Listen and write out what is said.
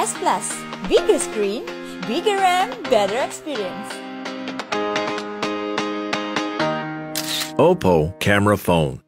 S Plus. Bigger screen, bigger RAM, better experience. Oppo camera phone.